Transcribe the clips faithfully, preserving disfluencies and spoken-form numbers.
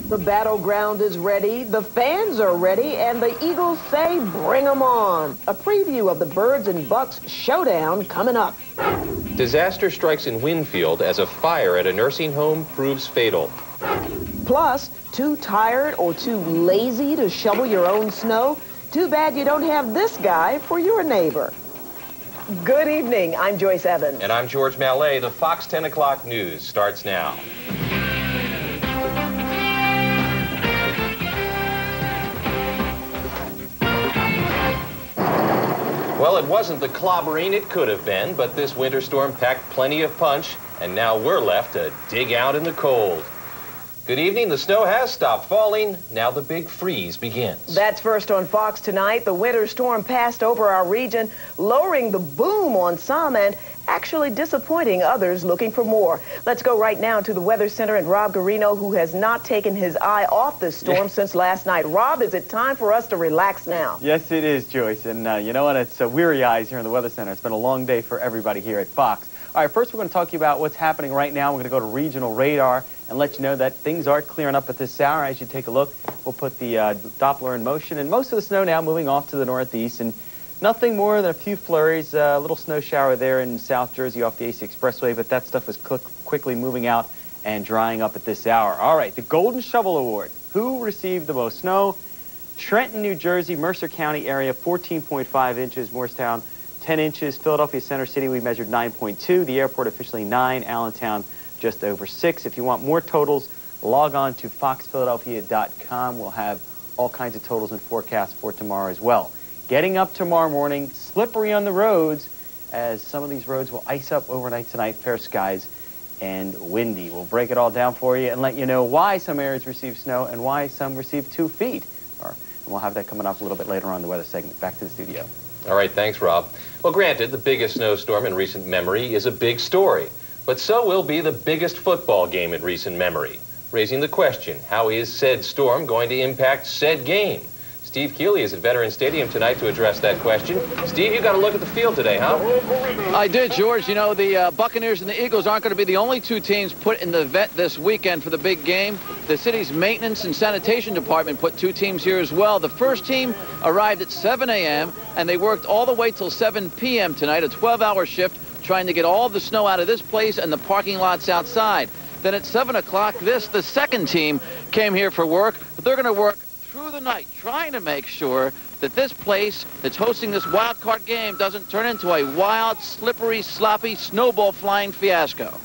The battleground is ready, the fans are ready, and the Eagles say bring 'em on. A preview of the Birds and Bucks showdown coming up. Disaster strikes in Winfield as a fire at a nursing home proves fatal. Plus, too tired or too lazy to shovel your own snow? Too bad you don't have this guy for your neighbor. Good evening, I'm Joyce Evans. And I'm George Mallet. The Fox ten o'clock news starts now. Well, it wasn't the clobbering it could have been, but this winter storm packed plenty of punch, and now we're left to dig out in the cold. Good evening. The snow has stopped falling. Now the big freeze begins. That's first on Fox tonight. The winter storm passed over our region, lowering the boom on some and actually disappointing others looking for more. Let's go right now to the Weather Center and Rob Garino, who has not taken his eye off this storm since last night. Rob, is it time for us to relax now? Yes, it is, Joyce. And uh, you know what? It's uh, weary eyes here in the Weather Center. It's been a long day for everybody here at Fox. All right, first we're going to talk to you about what's happening right now. We're going to go to regional radar and let you know that things are clearing up at this hour. As you take a look, we'll put the uh, Doppler in motion, and most of the snow now moving off to the northeast, and nothing more than a few flurries. A uh, little snow shower there in South Jersey off the A C Expressway, but that stuff is quickly moving out and drying up at this hour. All right, the Golden Shovel Award. Who received the most snow? Trenton, New Jersey, Mercer County area, fourteen point five inches. Morristown, ten inches. Philadelphia Center City, we measured nine point two. The airport officially nine. Allentown, just over six. If you want more totals, log on to fox philadelphia dot com. We'll have all kinds of totals and forecasts for tomorrow as well. Getting up tomorrow morning, slippery on the roads, as some of these roads will ice up overnight tonight. Fair skies and windy. We'll break it all down for you and let you know why some areas receive snow and why some receive two feet. Or, and we'll have that coming up a little bit later on in the weather segment. Back to the studio. All right, thanks, Rob. Well, granted, the biggest snowstorm in recent memory is a big story, but so will be the biggest football game in recent memory, raising the question, how is said storm going to impact said game? Steve Keeley is at Veterans Stadium tonight to address that question. Steve, you got a look at the field today, huh? I did, George. You know, the uh, Buccaneers and the Eagles aren't going to be the only two teams put in the vet this weekend for the big game. The city's maintenance and sanitation department put two teams here as well. The first team arrived at seven A M and they worked all the way till seven P M tonight, a twelve hour shift, trying to get all the snow out of this place and the parking lots outside. Then at seven o'clock, this, the second team, came here for work. They're going to work through the night, trying to make sure that this place that's hosting this wild card game doesn't turn into a wild, slippery, sloppy, snowball flying fiasco.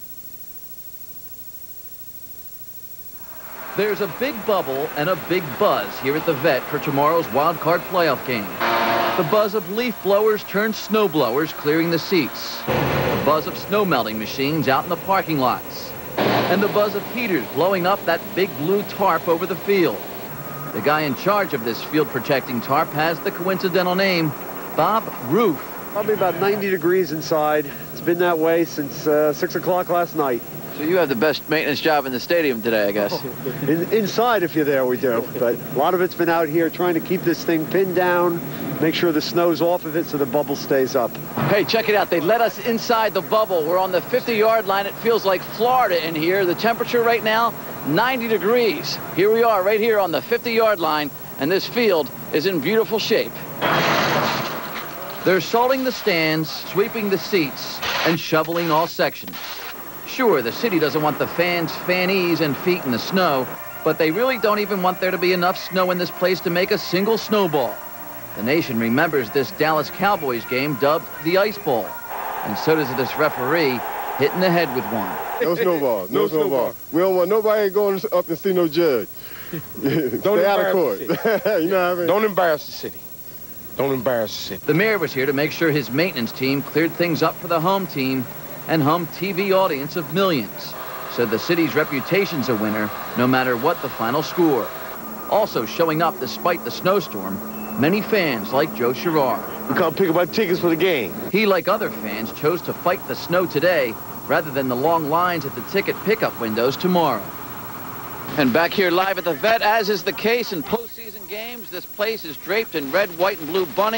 There's a big bubble and a big buzz here at the Vet for tomorrow's wild card playoff game. The buzz of leaf blowers turned snow blowers clearing the seats. The buzz of snow melting machines out in the parking lots. And the buzz of heaters blowing up that big blue tarp over the field. The guy in charge of this field protecting tarp has the coincidental name, Bob Roof. Probably about ninety degrees inside. It's been that way since uh, six o'clock last night. So you have the best maintenance job in the stadium today, I guess. In, inside, if you're there, we do. But a lot of it's been out here trying to keep this thing pinned down, make sure the snow's off of it so the bubble stays up. Hey, check it out. They let us inside the bubble. We're on the fifty yard line. It feels like Florida in here. The temperature right now, ninety degrees. Here we are right here on the fifty yard line, and this field is in beautiful shape. They're salting the stands, sweeping the seats, and shoveling all sections. Sure, the city doesn't want the fans' fannies and feet in the snow, but they really don't even want there to be enough snow in this place to make a single snowball. The nation remembers this Dallas Cowboys game dubbed the Ice Bowl, and so does this referee hitting the head with one. No snowball, no, no snowball. We don't want nobody going up and see no judge. Don't Stay out of court. You know what I mean? Don't embarrass the city. Don't embarrass the city. The mayor was here to make sure his maintenance team cleared things up for the home team and home T V audience of millions. Said the city's reputation's a winner, no matter what the final score. Also showing up despite the snowstorm, many fans like Joe Sherrar. We come pick up our tickets for the game. He, like other fans, chose to fight the snow today rather than the long lines at the ticket pickup windows tomorrow. And back here live at the Vet, as is the case in postseason games, this place is draped in red, white, and blue bunting.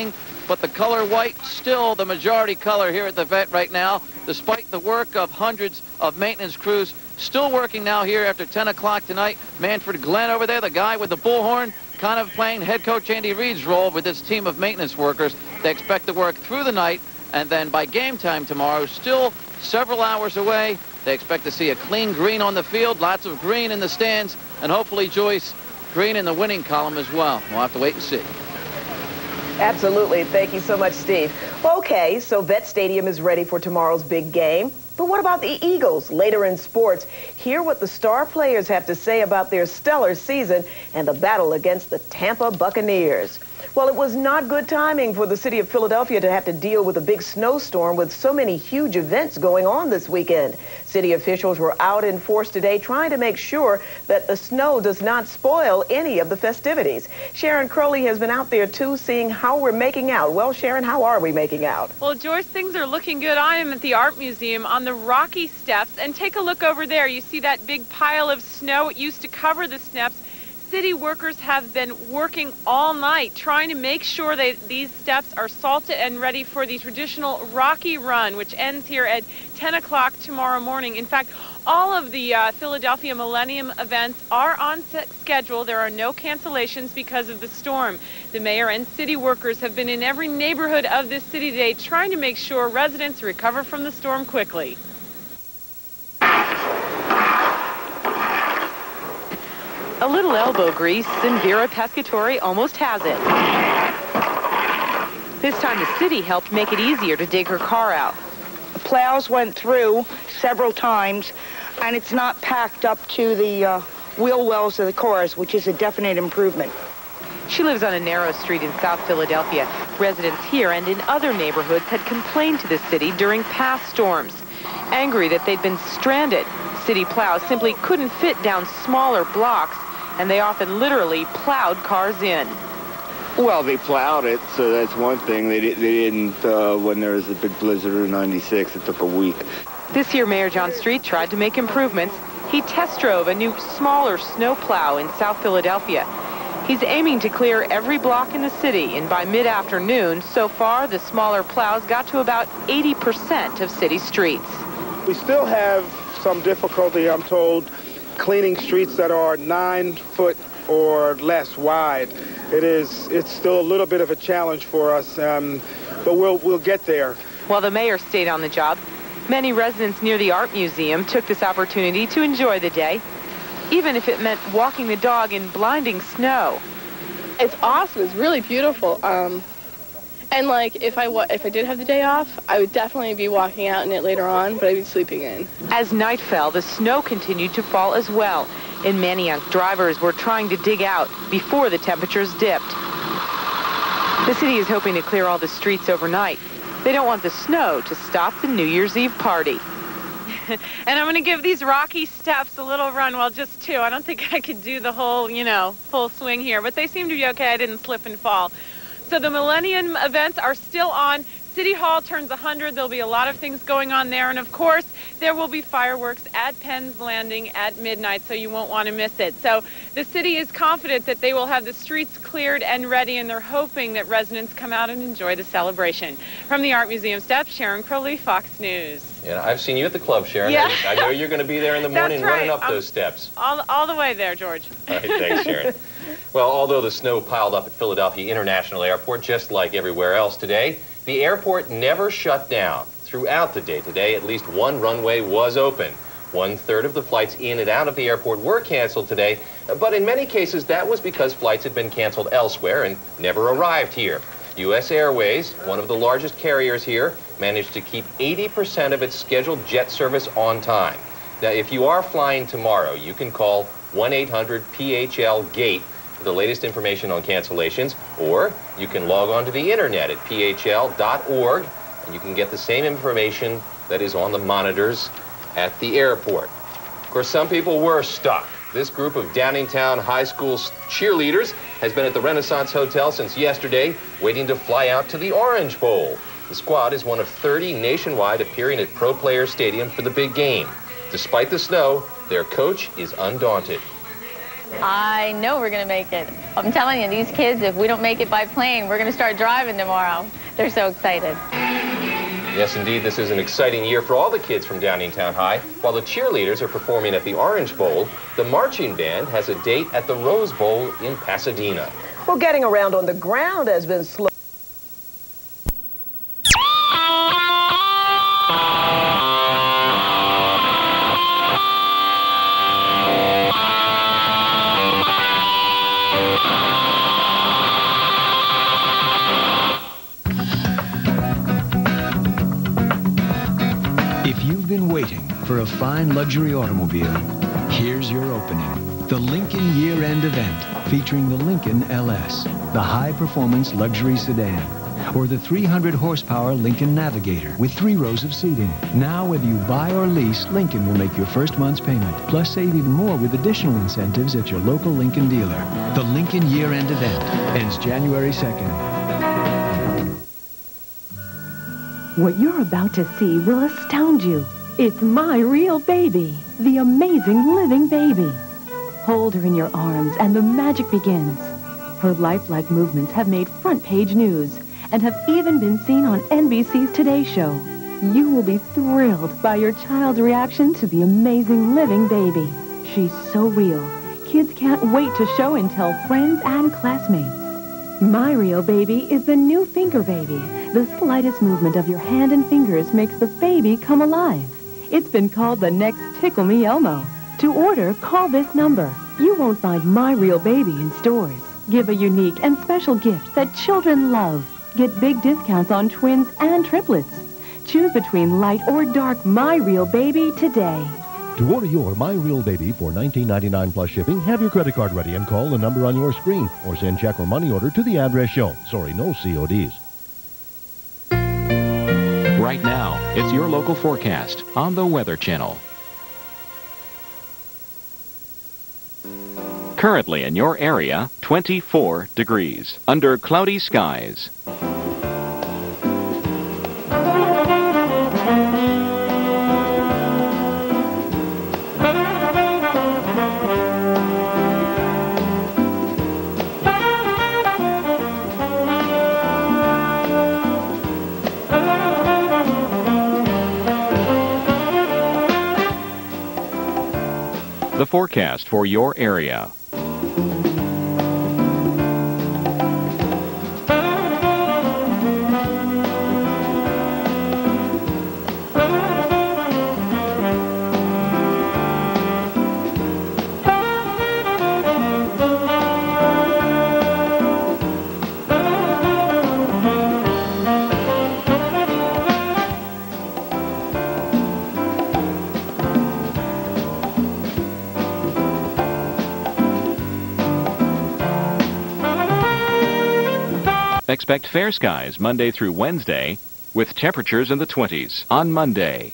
but the color white still the majority color here at the vet right now, despite the work of hundreds of maintenance crews still working now here after ten o'clock tonight. Manfred Glenn over there, the guy with the bullhorn, kind of playing head coach Andy Reid's role with this team of maintenance workers. They expect to work through the night, and then by game time tomorrow, still several hours away, they expect to see a clean green on the field, lots of green in the stands, and hopefully, Joyce, green in the winning column as well. We'll have to wait and see. Absolutely. Thank you so much, Steve. Okay, so Vet Stadium is ready for tomorrow's big game. But what about the Eagles? Later in sports, hear what the star players have to say about their stellar season and the battle against the Tampa Buccaneers. Well, it was not good timing for the city of Philadelphia to have to deal with a big snowstorm with so many huge events going on this weekend. City officials were out in force today trying to make sure that the snow does not spoil any of the festivities. Sharon Crowley has been out there, too, seeing how we're making out. Well, Sharon, how are we making out? Well, Joyce, things are looking good. I am at the Art Museum on the Rocky Steps, and take a look over there. You see that big pile of snow? It used to cover the steps. City workers have been working all night trying to make sure that these steps are salted and ready for the traditional Rocky Run, which ends here at ten o'clock tomorrow morning. In fact, all of the uh, Philadelphia Millennium events are on schedule. There are no cancellations because of the storm. The mayor and city workers have been in every neighborhood of this city today trying to make sure residents recover from the storm quickly. A little elbow grease, and Vera Pescatori almost has it. This time the city helped make it easier to dig her car out. The plows went through several times, and it's not packed up to the uh, wheel wells of the cars, which is a definite improvement. She lives on a narrow street in South Philadelphia. Residents here and in other neighborhoods had complained to the city during past storms, angry that they'd been stranded. City plows simply couldn't fit down smaller blocks, and they often literally plowed cars in. Well, they plowed it, so that's one thing. They, di they didn't, uh, when there was a big blizzard in ninety-six, it took a week. This year, Mayor John Street tried to make improvements. He test drove a new, smaller snow plow in South Philadelphia. He's aiming to clear every block in the city, and by mid-afternoon, so far, the smaller plows got to about eighty percent of city streets. We still have some difficulty, I'm told, cleaning streets that are nine foot or less wide. It is, it's still a little bit of a challenge for us, um, but we'll, we'll get there. While the mayor stayed on the job, many residents near the Art Museum took this opportunity to enjoy the day, even if it meant walking the dog in blinding snow. It's awesome. It's really beautiful. Um, and like, if I wa if I did have the day off, I would definitely be walking out in it later on, but I'd be sleeping in. As night fell, the snow continued to fall as well. In Manayunk, drivers were trying to dig out before the temperatures dipped. The city is hoping to clear all the streets overnight. They don't want the snow to stop the New Year's Eve party. And I'm going to give these Rocky Steps a little run. Well, just two. I don't think I could do the whole, you know, full swing here, but they seem to be okay. I didn't slip and fall. So the Millennium events are still on. City Hall turns one hundred. There'll be a lot of things going on there. And, of course, there will be fireworks at Penn's Landing at midnight, so you won't want to miss it. So the city is confident that they will have the streets cleared and ready, and they're hoping that residents come out and enjoy the celebration. From the Art Museum steps, Sharon Crowley, Fox News. Yeah, I've seen you at the club, Sharon. Yeah. I, I know you're going to be there in the morning That's right. running up I'm, those steps. All, all the way there, George. All right, thanks, Sharon. Well, although the snow piled up at Philadelphia International Airport, just like everywhere else today, the airport never shut down. Throughout the day today, at least one runway was open. One-third of the flights in and out of the airport were canceled today, but in many cases that was because flights had been canceled elsewhere and never arrived here. U S Airways, one of the largest carriers here, managed to keep eighty percent of its scheduled jet service on time. Now, if you are flying tomorrow, you can call one eight hundred P H L GATE for the latest information on cancellations, or you can log on to the internet at P H L dot org, and you can get the same information that is on the monitors at the airport. Of course, some people were stuck. This group of Downingtown High School cheerleaders has been at the Renaissance Hotel since yesterday, waiting to fly out to the Orange Bowl. The squad is one of thirty nationwide appearing at Pro Players Stadium for the big game. Despite the snow, their coach is undaunted. I know we're going to make it. I'm telling you, these kids, if we don't make it by plane, we're going to start driving tomorrow. they're so excited. Yes, indeed, this is an exciting year for all the kids from Downingtown High. While the cheerleaders are performing at the Orange Bowl, the marching band has a date at the Rose Bowl in Pasadena. Well, getting around on the ground has been slow. If you've been waiting for a fine luxury automobile, here's your opening. The Lincoln Year-End Event, featuring the Lincoln L S, the high-performance luxury sedan, or the three hundred horsepower Lincoln Navigator with three rows of seating. Now, whether you buy or lease, Lincoln will make your first month's payment, plus save even more with additional incentives at your local Lincoln dealer. The Lincoln Year-End Event ends January second. What you're about to see will astound you. It's my real baby, the amazing living baby. Hold her in your arms and the magic begins. Her lifelike movements have made front-page news and have even been seen on N B C's Today Show. You will be thrilled by your child's reaction to the amazing living baby. She's so real, kids can't wait to show and tell friends and classmates. My real baby is the new finger baby. The slightest movement of your hand and fingers makes the baby come alive. It's been called the next Tickle Me Elmo. To order, call this number. You won't find My Real Baby in stores. Give a unique and special gift that children love. Get big discounts on twins and triplets. Choose between light or dark My Real Baby today. To order your My Real Baby for nineteen ninety-nine plus shipping, have your credit card ready and call the number on your screen, or send check or money order to the address shown. Sorry, no C O Ds. Right now, it's your local forecast on the Weather Channel. Currently in your area, twenty-four degrees, under cloudy skies. The forecast for your area. Expect fair skies Monday through Wednesday, with temperatures in the twenties on Monday.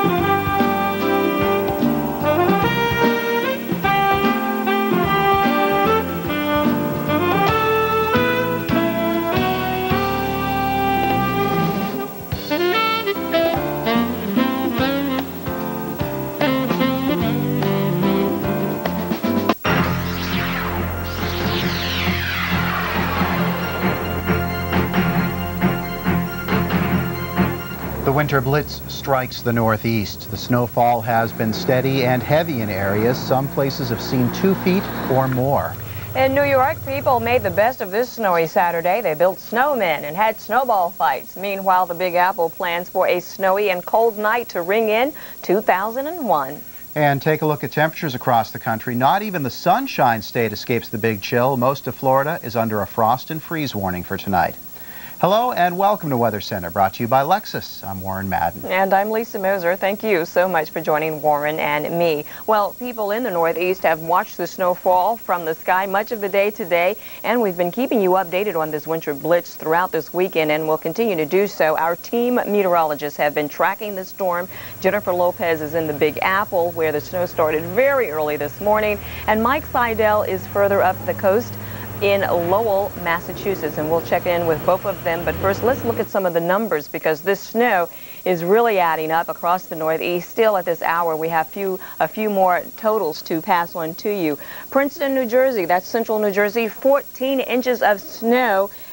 The winter blitz strikes the Northeast. The snowfall has been steady and heavy in areas. Some places have seen two feet or more. In New York, people made the best of this snowy Saturday. They built snowmen and had snowball fights. Meanwhile, the Big Apple plans for a snowy and cold night to ring in two thousand one. And take a look at temperatures across the country. Not even the Sunshine State escapes the big chill. Most of Florida is under a frost and freeze warning for tonight. Hello and welcome to Weather Center, brought to you by Lexus. I'm Warren Madden. And I'm Lisa Moser. Thank you so much for joining Warren and me. Well, people in the Northeast have watched the snow fall from the sky much of the day today, and we've been keeping you updated on this winter blitz throughout this weekend, and will continue to do so. Our team meteorologists have been tracking the storm. Jennifer Lopez is in the Big Apple, where the snow started very early this morning, and Mike Seidel is further up the coast in Lowell, Massachusetts, and we'll check in with both of them. But first, let's look at some of the numbers, because this snow is really adding up across the Northeast. Still at this hour, we have few, a few more totals to pass on to you. Princeton, New Jersey, that's central New Jersey, fourteen inches of snow,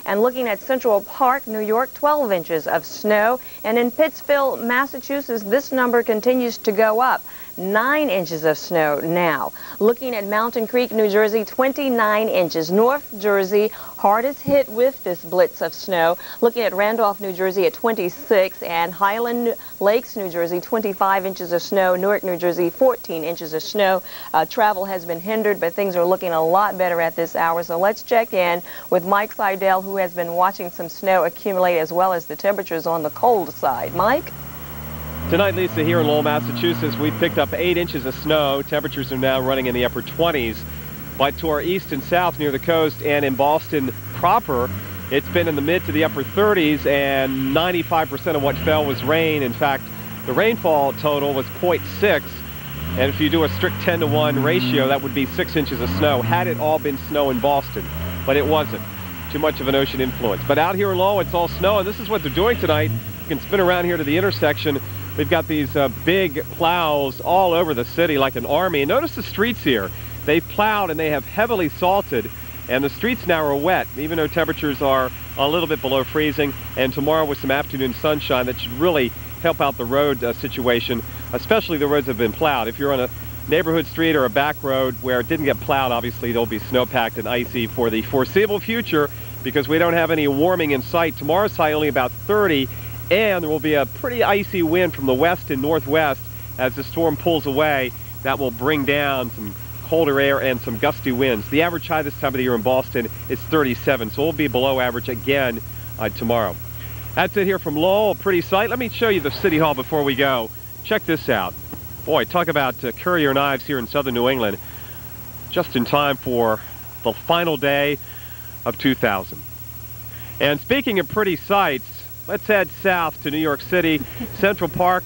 And looking at Central Park, New York, twelve inches of snow. And in Pittsfield, Massachusetts, this number continues to go up. nine inches of snow now. Looking at Mountain Creek, New Jersey, twenty-nine inches. North Jersey, hardest hit with this blitz of snow. Looking at Randolph, New Jersey at twenty-six, and Highland Lakes, New Jersey, twenty-five inches of snow. Newark, New Jersey, fourteen inches of snow. Uh, travel has been hindered, but things are looking a lot better at this hour. So let's check in with Mike Seidel, who has been watching some snow accumulate, as well as the temperatures on the cold side. Mike? Tonight, Lisa, here in Lowell, Massachusetts, we've picked up eight inches of snow. Temperatures are now running in the upper twenties. But to our east and south near the coast and in Boston proper, it's been in the mid to the upper thirties, and ninety-five percent of what fell was rain. In fact, the rainfall total was zero point six, and if you do a strict ten to one ratio, that would be six inches of snow, had it all been snow in Boston. But it wasn't. Too much of an ocean influence. But out here in Lowell, it's all snow, and this is what they're doing tonight. You can spin around here to the intersection. We've got these uh, big plows all over the city like an army. And notice the streets here. They've plowed and they have heavily salted, and the streets now are wet, even though temperatures are a little bit below freezing. And tomorrow with some afternoon sunshine, that should really help out the road uh, situation, especially the roads that have been plowed. If you're on a neighborhood street or a back road where it didn't get plowed, obviously there'll be snow-packed and icy for the foreseeable future, because we don't have any warming in sight. Tomorrow's high only about thirty. And there will be a pretty icy wind from the west and northwest as the storm pulls away. That will bring down some colder air and some gusty winds. The average high this time of the year in Boston is thirty-seven, so we'll be below average again uh, tomorrow. That's it here from Lowell, a pretty sight. Let me show you the City Hall before we go. Check this out. Boy, talk about uh, courier knives here in southern New England. Just in time for the final day of two thousand. And speaking of pretty sights, let's head south to New York City, Central Park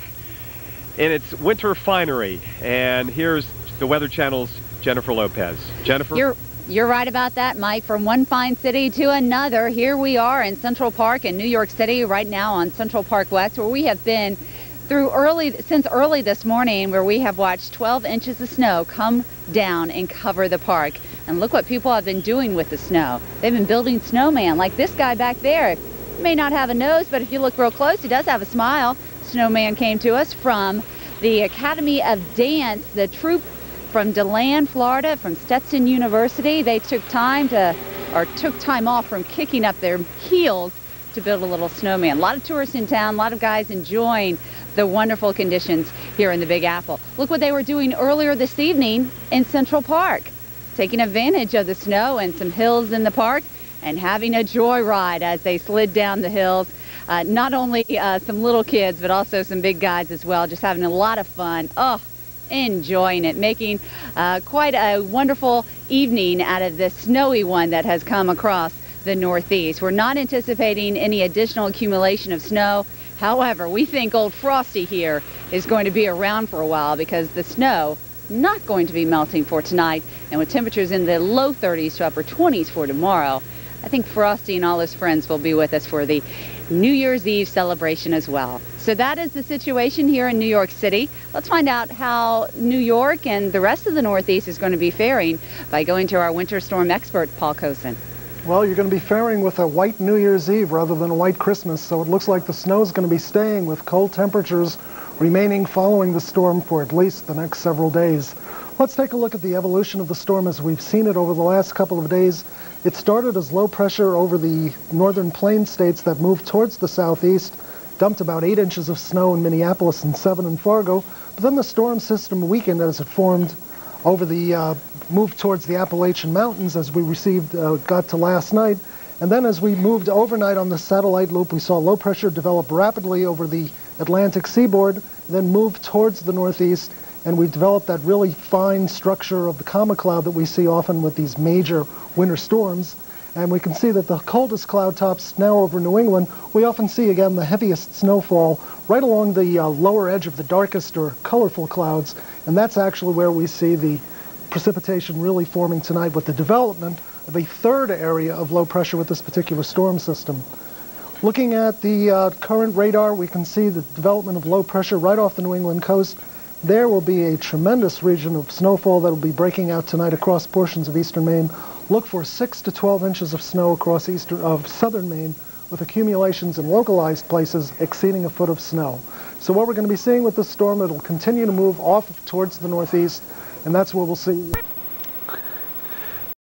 in its winter finery. And here's the Weather Channel's Jennifer Lopez. Jennifer? You're, you're right about that, Mike. From one fine city to another, here we are in Central Park in New York City right now on Central Park West, where we have been through early, since early this morning, where we have watched twelve inches of snow come down and cover the park. And look what people have been doing with the snow. They've been building snowmen, like this guy back there. May not have a nose, but if you look real close, he does have a smile. Snowman came to us from the Academy of Dance, the troupe from DeLand, Florida, from Stetson University. They took time to, or took time off from kicking up their heels to build a little snowman. A lot of tourists in town, a lot of guys enjoying the wonderful conditions here in the Big Apple. Look what they were doing earlier this evening in Central Park, taking advantage of the snow and some hills in the park, and having a joyride as they slid down the hills. Uh, not only uh, some little kids, but also some big guys as well, just having a lot of fun. Oh, enjoying it, making uh, quite a wonderful evening out of this snowy one that has come across the Northeast. We're not anticipating any additional accumulation of snow. However, we think Old Frosty here is going to be around for a while, because the snow not going to be melting for tonight, and with temperatures in the low thirties to upper twenties for tomorrow, I think Frosty and all his friends will be with us for the New Year's Eve celebration as well. So that is the situation here in New York City. Let's find out how New York and the rest of the Northeast is going to be faring by going to our winter storm expert, Paul Cosin. Well, you're going to be faring with a white New Year's Eve rather than a white Christmas, so it looks like the snow is going to be staying, with cold temperatures remaining following the storm for at least the next several days. Let's take a look at the evolution of the storm as we've seen it over the last couple of days. It started as low pressure over the northern plain states that moved towards the southeast, dumped about eight inches of snow in Minneapolis and seven in Fargo, but then the storm system weakened as it formed over the, uh, moved towards the Appalachian Mountains as we received, uh, got to last night. And then as we moved overnight on the satellite loop, we saw low pressure develop rapidly over the Atlantic seaboard, then move towards the northeast, and we've developed that really fine structure of the comma cloud that we see often with these major winter storms. And we can see that the coldest cloud tops now over New England, we often see again the heaviest snowfall right along the uh, lower edge of the darkest or colorful clouds, and that's actually where we see the precipitation really forming tonight, with the development of a third area of low pressure with this particular storm system. Looking at the uh, current radar, we can see the development of low pressure right off the New England coast. There will be a tremendous region of snowfall that will be breaking out tonight across portions of eastern Maine. look for six to twelve inches of snow across eastern of southern Maine, with accumulations in localized places exceeding a foot of snow. So what we're going to be seeing with this storm, it'll continue to move off towards the northeast, and that's where we'll see